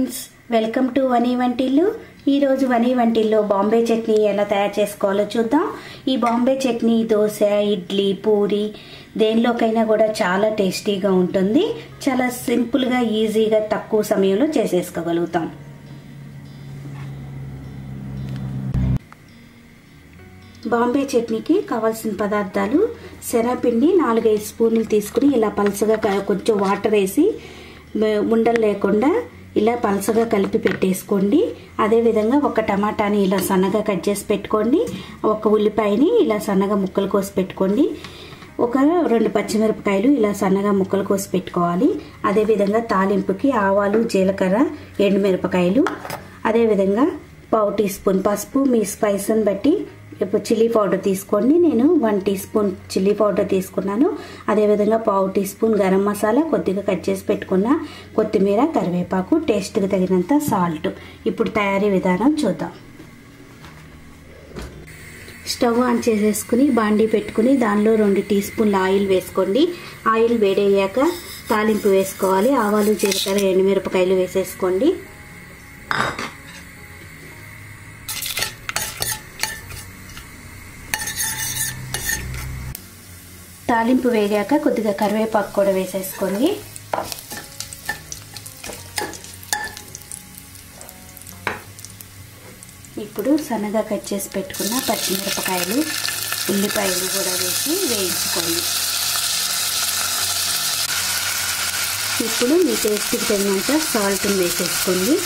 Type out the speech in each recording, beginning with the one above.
Friends, welcome to వనీ వంటిల్లు. ఈరోజు వనీ వంటిల్లో బాంబే చట్నీ ఎలా తయారు చేసుకోవాలో చూద్దాం. ఈ బాంబే చట్నీ దోశ, ఇడ్లీ, పూరి దేనిలోకైనా కూడా చాలా టేస్టీగా ఉంటుంది. చాలా సింపుల్గా, ఈజీగా, తక్కువ సమయంలో చేసేసుకోగలుగుతాం. బాంబే చట్నీకి కావాల్సిన పదార్థాలు: శనగపిండి 4-5 స్పూన్లు తీసుకుని ఇలా పలసగా కొంచెం వాటర్ వేసి ఉండలు లేకుండా ఇలా పలసగా కలిపి పెట్టేసుకోండి. అదేవిధంగా ఒక టమాటాని ఇలా సన్నగా కట్ చేసి పెట్టుకోండి. ఒక ఉల్లిపాయని ఇలా సన్నగా ముక్కలు కోసి పెట్టుకోండి. ఒక 2 పచ్చిమిరపకాయలు ఇలా సన్నగా ముక్కలు కోసి పెట్టుకోవాలి. అదేవిధంగా తాలింపుకి ఆవాలు, జీలకర్ర, ఎండుమిరపకాయలు, అదేవిధంగా 1/2 టీ స్పూన్ పసుపు, మీ స్పైస్ని బట్టి చిల్లీ పౌడర్ తీసుకోండి. నేను 1 టీ స్పూన్ చిల్లీ పౌడర్ తీసుకున్నాను. అదేవిధంగా 1/2 టీ స్పూన్ గరం మసాలా, కొద్దిగా కట్ చేసి పెట్టుకున్న కొత్తిమీర, కరివేపాకు, టేస్ట్కి తగినంత సాల్ట్. ఇప్పుడు తయారీ విధానం చూద్దాం. స్టవ్ ఆన్ చేసేసుకుని బాండీ పెట్టుకుని దానిలో 2 టీ స్పూన్ల ఆయిల్ వేసుకోండి. ఆయిల్ వేడయ్యాక తాలింపు వేసుకోవాలి. ఆవాలు, జీలకర్ర, ఎండుమిరపకాయలు వేసేసుకోండి. తాలింపు వేగాక కొద్దిగా కరివేపాకు కూడా వేసేసుకోండి. ఇప్పుడు సన్నగా కట్ చేసి పెట్టుకున్న పచ్చిమిరపకాయలు, ఉల్లిపాయలు కూడా వేసి వేయించుకోండి. ఇప్పుడు మీ టేస్ట్కి తగినంత సాల్ట్ని వేసేసుకోండి.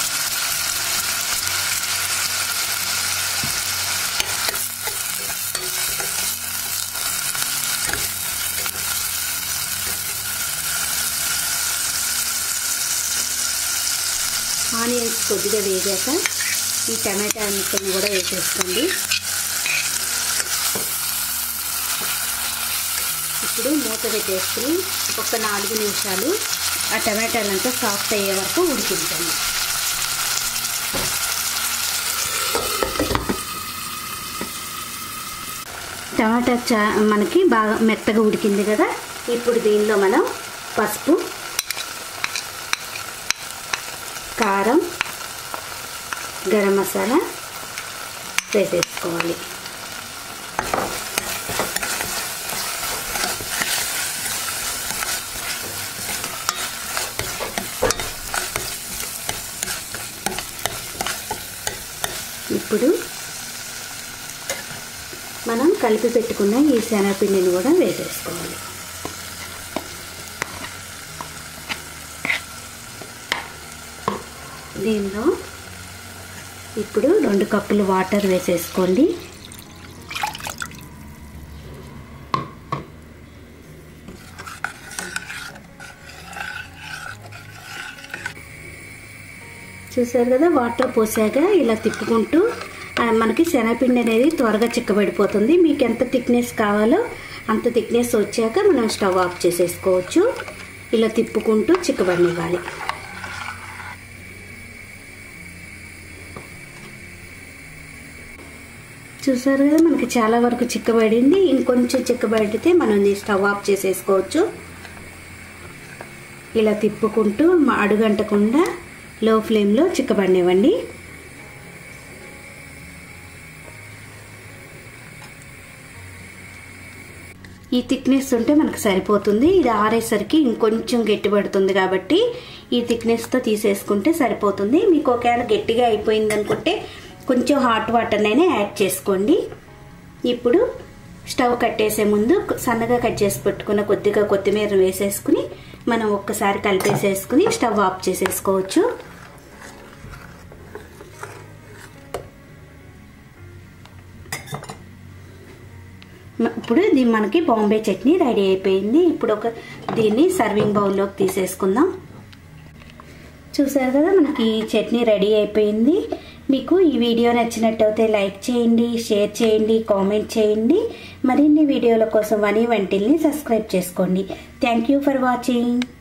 ఆనియన్స్ కొద్దిగా వేగాక ఈ టమాటా ముక్కలను కూడా వేసేసుకోండి. ఇప్పుడు మూత పెట్టేసుకుని ఒక 4 నిమిషాలు ఆ టమాటాలంతా సాఫ్ట్ అయ్యే వరకు ఉడికించండి. టమాటా మనకి బాగా మెత్తగా ఉడికింది కదా. ఇప్పుడు దీనిలో మనం పసుపు, కారం, గరం మసాలా వేసేసుకోవాలి. ఇప్పుడు మనం కలిపి పెట్టుకున్న ఈ శనగపిండిని కూడా వేసేసుకోవాలి. దీనిలో ఇప్పుడు 2 కప్పులు వాటర్ వేసేసుకోండి. చూసారు కదా, వాటర్ పోసాక ఇలా తిప్పుకుంటూ మనకి శనగపిండి అనేది త్వరగా చిక్కబడిపోతుంది. మీకు ఎంత థిక్నెస్ కావాలో అంత థిక్నెస్ వచ్చాక మనం స్టవ్ ఆఫ్ చేసేసుకోవచ్చు. ఇలా తిప్పుకుంటూ చిక్కబడినివ్వాలి. చూసారు కదా, మనకి చాలా వరకు చిక్కబడింది. ఇంకొంచెం చిక్కబడితే మనం స్టవ్ ఆఫ్ చేసేసుకోవచ్చు. ఇలా తిప్పుకుంటూ అడుగంటకుండా లో ఫ్లేమ్లో చిక్కబడినివ్వండి. ఈ థిక్నెస్ ఉంటే మనకు సరిపోతుంది. ఇది ఆరేసరికి ఇంకొంచెం గట్టిపడుతుంది కాబట్టి ఈ థిక్నెస్తో తీసేసుకుంటే సరిపోతుంది. మీకు ఒకవేళ గట్టిగా అయిపోయింది అనుకుంటే కొంచెం హాట్ వాటర్నైనా యాడ్ చేసుకోండి. ఇప్పుడు స్టవ్ కట్టేసే ముందు సన్నగా కట్ చేసి పెట్టుకున్న కొద్దిగా కొత్తిమీర వేసేసుకుని మనం ఒక్కసారి కలిపేసేసుకుని స్టవ్ ఆఫ్ చేసేసుకోవచ్చు. ఇప్పుడు మనకి బాంబే చట్నీ రెడీ అయిపోయింది. ఇప్పుడు దీన్ని సర్వింగ్ బౌల్లోకి తీసేసుకుందాం. చూసారు కదా, మనకి ఈ చట్నీ రెడీ అయిపోయింది. మీకు ఈ వీడియో నచ్చినట్టయితే లైక్ చేయండి, షేర్ చేయండి, కామెంట్ చేయండి. మరిన్ని వీడియోల కోసం వనీ వంటిల్ని సబ్స్క్రైబ్ చేసుకోండి. Thank you for watching.